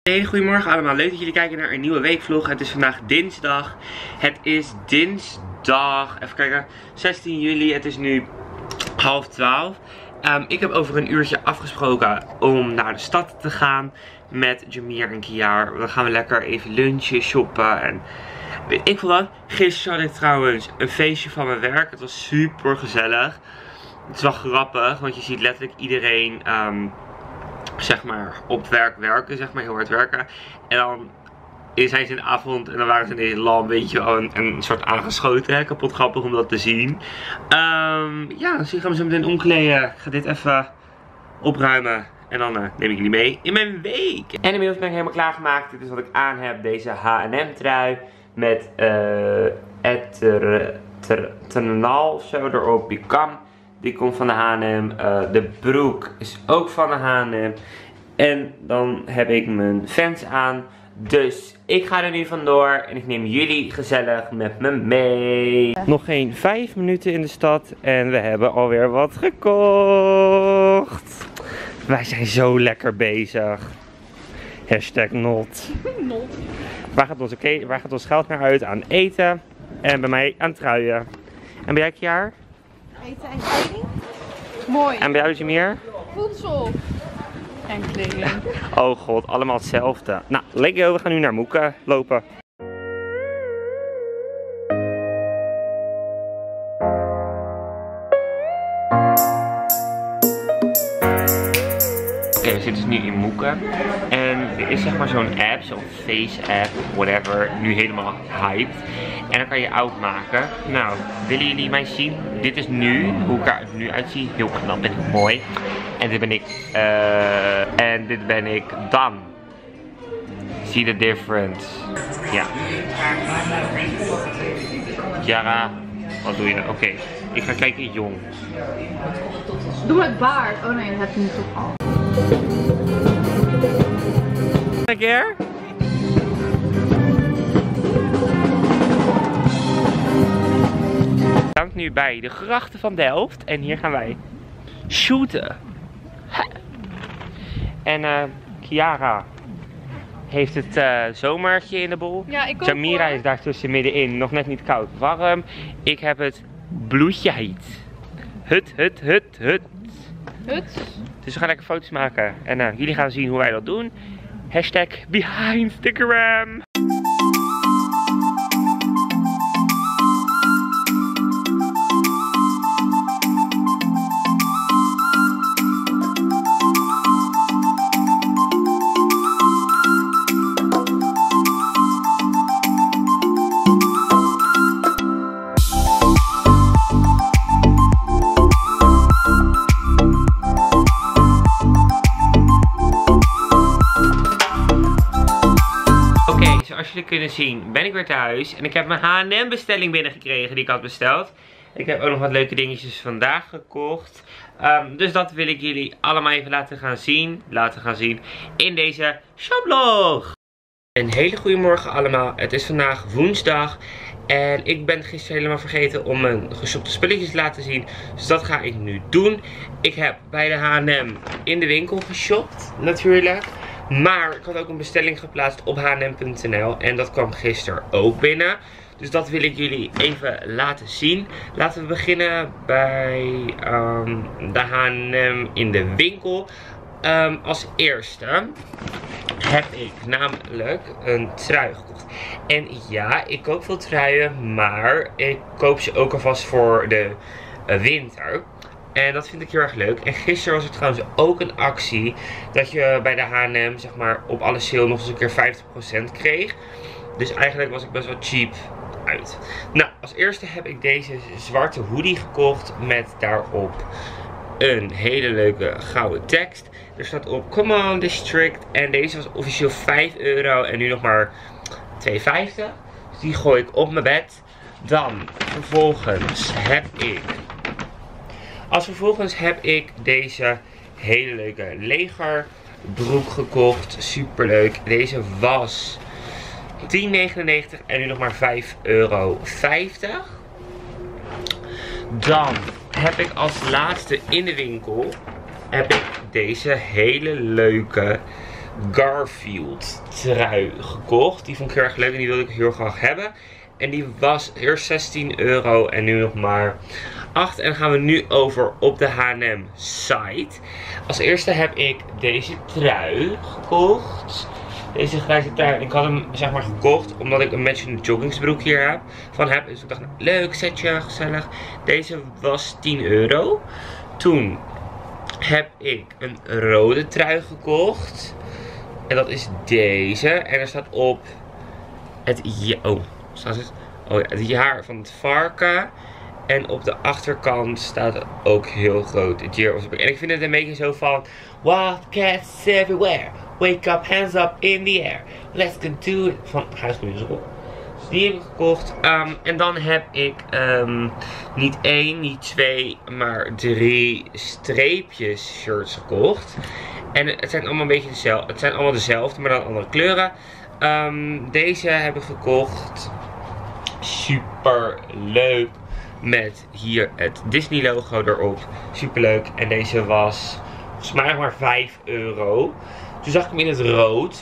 Hey, goedemorgen allemaal. Leuk dat jullie kijken naar een nieuwe weekvlog. Het is vandaag dinsdag. Het is dinsdag, even kijken, 16 juli. Het is nu 11:30. Ik heb over een uurtje afgesproken om naar de stad te gaan met Jamir en Kiar. Dan gaan we lekker even lunchen, shoppen en weet ik veel wat. Gisteren had ik trouwens een feestje van mijn werk. Het was super gezellig. Het is wel grappig, want je ziet letterlijk iedereen zeg maar op werk werken, zeg maar heel hard werken. En dan zijn ze in de avond en dan waren ze ineens lam, weet je wel, een soort aangeschoten. Hè? Kapot grappig om dat te zien. Ja, dus ik ga me zo meteen omkleden. Ik ga dit even opruimen. En dan neem ik jullie mee in mijn week. En inmiddels ben ik helemaal klaargemaakt. Dit is wat ik aan heb. Deze H&M trui met eternal of zo erop. Die kam. Die komt van de H&M. De broek is ook van de H&M. En dan heb ik mijn Vans aan. Dus ik ga er nu vandoor. En ik neem jullie gezellig met me mee. Nog geen 5 minuten in de stad. En we hebben alweer wat gekocht. Wij zijn zo lekker bezig. Hashtag not. Waar gaat ons geld naar uit? Aan eten. En bij mij aan truien. En bij jij, Kiar? Eten en kleding. Mooi. En bij jou, Jamir? Voedsel. En kleding. Oh god, allemaal hetzelfde. Nou, Lego, we gaan nu naar Moeke lopen. Oké, we zitten dus nu in Moeke. En er is zeg maar zo'n app, zo'n face app, whatever, nu helemaal hyped. En dan kan je oud maken. Nou, willen jullie mij zien? Dit is nu, hoe ik er nu uitzie. Heel knap en mooi. En dit ben ik. En dit ben ik dan. See the difference. Ja. Yara, wat doe je? Oké, ik ga kijken jong. Doe met baard. Oh nee, dat heb je nu toch al. Een keer? We staan nu bij de grachten van Delft en hier gaan wij shooten. En Kiara heeft het zomertje in de bol. Ja, ik ook. Jamira is daar tussen middenin, nog net niet koud, warm. Ik heb het bloedje heet. Hut. Dus we gaan lekker foto's maken. En jullie gaan zien hoe wij dat doen. Hashtag #BehindInstagram. Zoals jullie kunnen zien ben ik weer thuis en ik heb mijn H&M bestelling binnengekregen die ik had besteld. Ik heb ook nog wat leuke dingetjes vandaag gekocht. Dus dat wil ik jullie allemaal even laten gaan zien in deze shoplog. Een hele goede morgen allemaal. Het is vandaag woensdag en ik ben gisteren helemaal vergeten om mijn geshopte spulletjes te laten zien. Dus dat ga ik nu doen. Ik heb bij de H&M in de winkel geshopt natuurlijk. Maar ik had ook een bestelling geplaatst op hm.nl en dat kwam gisteren ook binnen. Dus dat wil ik jullie even laten zien. Laten we beginnen bij de H&M in de winkel. Als eerste heb ik namelijk een trui gekocht. En ja, ik koop veel truien, maar ik koop ze ook alvast voor de winter. En dat vind ik heel erg leuk. En gisteren was er trouwens ook een actie dat je bij de H&M zeg maar op alle sale nog eens een keer 50% kreeg. Dus eigenlijk was ik best wel cheap uit. Nou, als eerste heb ik deze zwarte hoodie gekocht met daarop een hele leuke gouden tekst. Er staat op Come on District en deze was officieel €5 en nu nog maar €2,50. Dus die gooi ik op mijn bed. Dan vervolgens heb ik deze hele leuke legerbroek gekocht. Super leuk. Deze was $10,99 en nu nog maar €5,50. Dan heb ik als laatste in de winkel deze hele leuke Garfield trui gekocht. Die vond ik heel erg leuk en die wilde ik heel graag hebben. En die was eerst 16 euro en nu nog maar 8. En dan gaan we nu over op de H&M site. Als eerste heb ik deze trui gekocht. Deze grijze trui. Ik had hem zeg maar gekocht omdat ik een matchende joggingsbroek hier heb. Dus ik dacht, nou, leuk setje, gezellig. Deze was 10 euro. Toen heb ik een rode trui gekocht. En dat is deze. En er staat op het jaar van het varken. En op de achterkant staat ook heel groot het year of the pig. En ik vind het een beetje zo van wild cats everywhere. Wake up, hands up in the air. Let's go do it. Van High School Musical. Dus die heb ik gekocht. En dan heb ik niet 1, niet 2, maar 3 streepjes shirts gekocht. En het zijn allemaal een beetje dezelfde. Het zijn allemaal dezelfde, maar dan andere kleuren. Deze heb ik gekocht. Super leuk. Met hier het Disney logo erop. Super leuk. En deze was volgens mij nog maar 5 euro. Toen zag ik hem in het rood.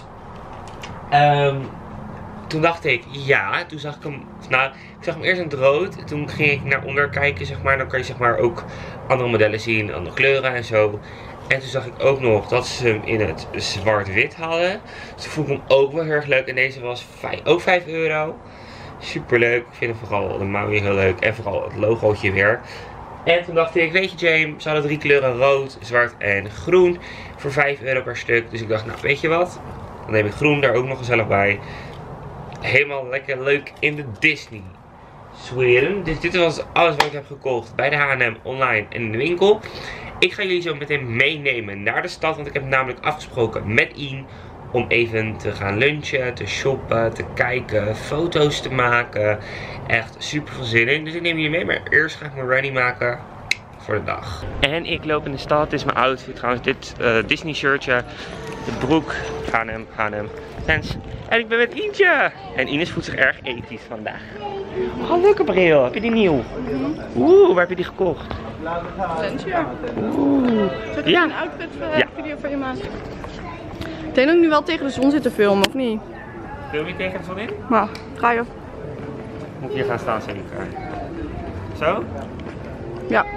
Toen dacht ik, ja. Toen zag ik hem, nou, ik zag hem eerst in het rood. Toen ging ik naar onder kijken, zeg maar. Dan kan je zeg maar ook andere modellen zien, andere kleuren en zo. En toen zag ik ook nog dat ze hem in het zwart-wit hadden. Dus toen vond ik hem ook wel heel erg leuk. En deze was ook 5 euro. Super leuk. Ik vind vooral de mouwen heel leuk. En vooral het logootje weer. En toen dacht ik, weet je James, ze hadden 3 kleuren rood, zwart en groen. Voor 5 euro per stuk. Dus ik dacht, nou weet je wat. Dan neem ik groen daar ook nog gezellig bij. Helemaal lekker leuk in de Disney sferen. Dus dit was alles wat ik heb gekocht bij de H&M online en in de winkel. Ik ga jullie zo meteen meenemen naar de stad. Want ik heb namelijk afgesproken met Ian om even te gaan lunchen, te shoppen, te kijken, foto's te maken. Echt super veel zin in. Dus ik neem jullie mee. Maar eerst ga ik me ready maken voor de dag. En ik loop in de stad. Dit is mijn outfit trouwens. Dit Disney shirtje. De broek. H&M. Tens. En ik ben met Ientje. En Ines voelt zich erg ethisch vandaag. Oh, leuke bril. Heb je die nieuw? Oeh, waar heb je die gekocht? Lensje. Oeh. Zal ik een outfit video voor je maken? Ik denk dat ik nu wel tegen de zon zit te filmen, of niet? Film je tegen de zon in? Nou, ga je. Moet ik hier gaan staan zeker? Zo? Ja.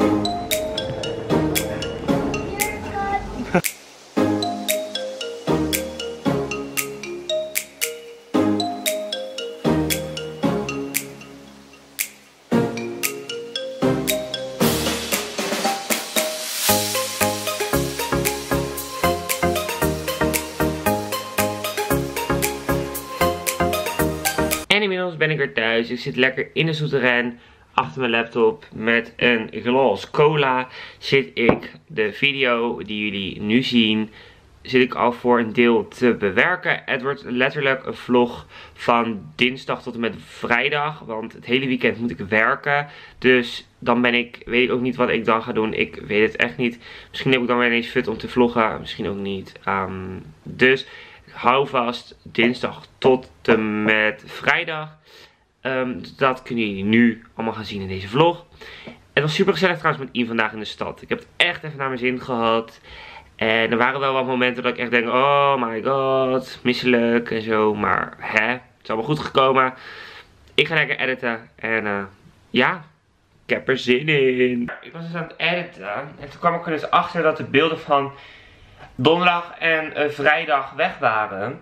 En inmiddels ben ik weer thuis. Ik zit lekker in de souterrain achter mijn laptop met een glas cola. Zit ik de video die jullie nu zien, zit ik al voor een deel te bewerken. Het wordt letterlijk een vlog van dinsdag tot en met vrijdag. Want het hele weekend moet ik werken. Dus dan weet ik ook niet wat ik dan ga doen. Ik weet het echt niet. Misschien heb ik dan weer ineens fut om te vloggen. Misschien ook niet. Dus hou vast, dinsdag tot en met vrijdag. Dat kunnen jullie nu allemaal gaan zien in deze vlog. Het was super gezellig trouwens met Ian vandaag in de stad. Ik heb het echt even naar mijn zin gehad. En er waren wel wat momenten dat ik echt denk, oh my god, misselijk en zo. Maar het is allemaal goed gekomen. Ik ga lekker editen. En ja, ik heb er zin in. Ik was dus aan het editen. En toen kwam ik er dus achter dat de beelden van donderdag en vrijdag weg waren.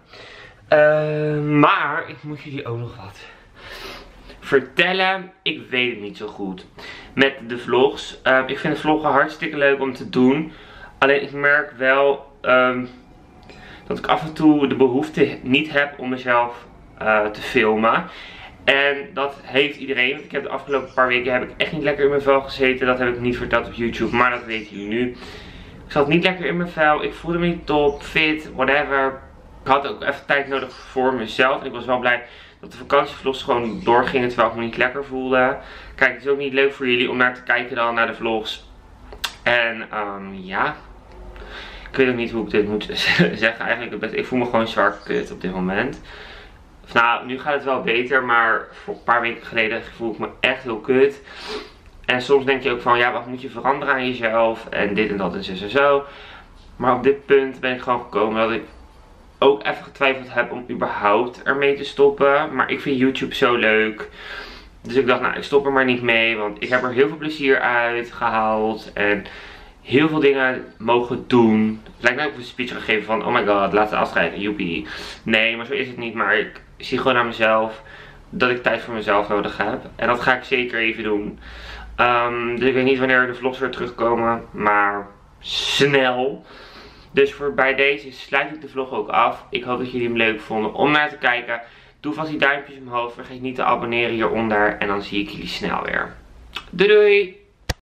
Maar ik moet jullie ook nog wat vertellen. Ik weet het niet zo goed met de vlogs. Ik vind de vloggen hartstikke leuk om te doen. Alleen ik merk wel dat ik af en toe de behoefte niet heb om mezelf te filmen. En dat heeft iedereen. Want ik heb de afgelopen paar weken heb ik echt niet lekker in mijn vel gezeten. Dat heb ik niet verteld op YouTube, maar dat weten jullie nu. Ik zat niet lekker in mijn vel. Ik voelde me niet top, fit, whatever. Ik had ook even tijd nodig voor mezelf. En ik was wel blij dat de vakantievlogs gewoon doorgingen terwijl ik me niet lekker voelde. Kijk, het is ook niet leuk voor jullie om naar te kijken dan naar de vlogs. En ja, ik weet ook niet hoe ik dit moet zeggen eigenlijk. Ik voel me gewoon zwaar kut op dit moment. Nou, nu gaat het wel beter, maar voor een paar weken geleden voel ik me echt heel kut. En soms denk je ook van, ja, wat moet je veranderen aan jezelf? En dit en dat en zo en zo. Maar op dit punt ben ik gewoon gekomen dat ik ook even getwijfeld heb om überhaupt ermee te stoppen. Maar ik vind YouTube zo leuk. Dus ik dacht, nou, ik stop er maar niet mee. Want ik heb er heel veel plezier uit gehaald. En heel veel dingen mogen doen. Het lijkt nou ook een speech gegeven van, oh my god, laatste afscheid, joepie. Nee, maar zo is het niet. Maar ik zie gewoon aan mezelf dat ik tijd voor mezelf nodig heb. En dat ga ik zeker even doen. Dus ik weet niet wanneer de vlogs weer terugkomen. Maar snel. Dus bij deze sluit ik de vlog ook af. Ik hoop dat jullie hem leuk vonden om naar te kijken. Doe vast die duimpjes omhoog. Vergeet niet te abonneren hieronder. En dan zie ik jullie snel weer. Doei doei!